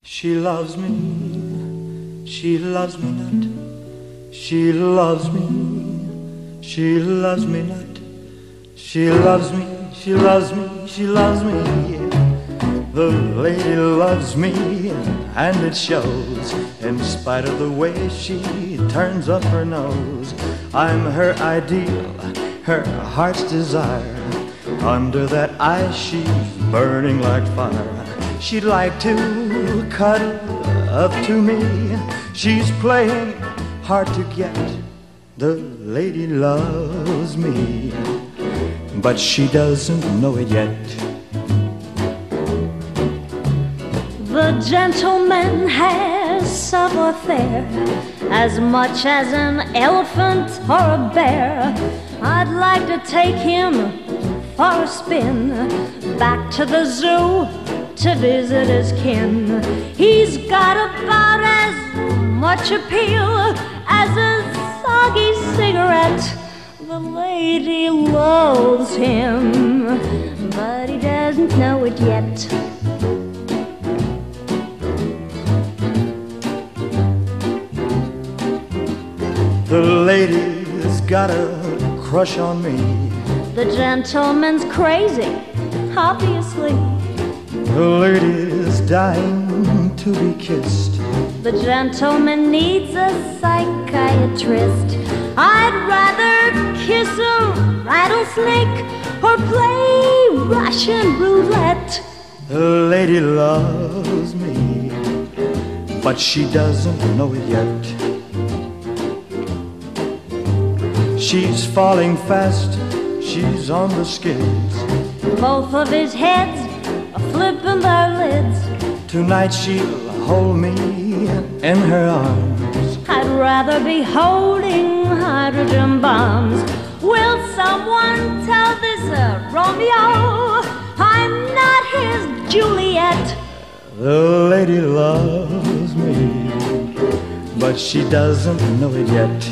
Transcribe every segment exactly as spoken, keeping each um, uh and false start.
She loves me, she loves me not. She loves me, she loves me not. She loves me, she loves me, she loves me. The lady loves me, and it shows. In spite of the way she turns up her nose, I'm her ideal, her heart's desire. Under that ice she's burning like fire. She'd like to cuddle up to me. She's playing hard to get. The lady loves me, but she doesn't know it yet. The gentleman has savoir-faire as much as an elephant or a bear. I'd like to take him for a spin back to the zoo to visit his kin. He's got about as much appeal as a soggy cigarette. The lady loves him, but he doesn't know it yet. The lady's got a crush on me. The gentleman's crazy, obviously. The lady's dying to be kissed. The gentleman needs a psychiatrist. I'd rather kiss a rattlesnake or play Russian roulette. The lady loves me, but she doesn't know it yet. She's falling fast, she's on the skids. Both of his heads are flipping their lids. Tonight she'll hold me in her arms. I'd rather be holding hydrogen bombs. Will someone tell this uh, Romeo I'm not his Juliet? The lady loves me, but she doesn't know it yet.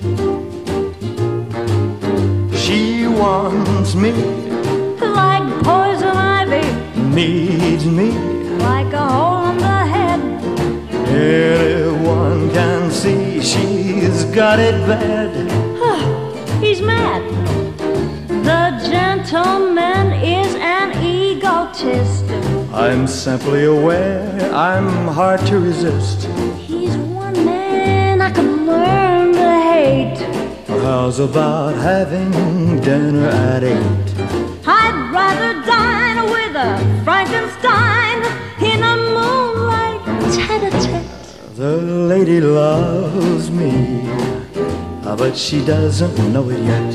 She wants me like poison ivy, needs me like a hole in the head. Anyone can see she's got it bad. He's mad. The gentleman is an egotist. I'm simply aware I'm hard to resist. He's one man I could learn to hate. How's about having dinner at eight? I'd rather dine with a Frankenstein in a moonlight tete-a-tete. The lady loves me, but she doesn't know it yet.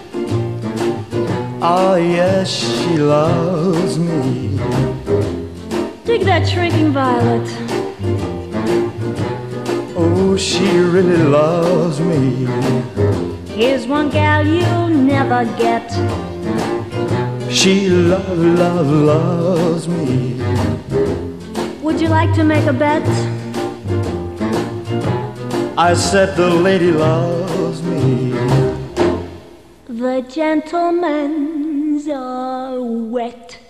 Oh yes, she loves me. Dig that shrinking violet. Oh, she really loves me. Here's one gal you'll never get. She love, love, loves me. Would you like to make a bet? I said the lady loves me. The gentlemen's are wet.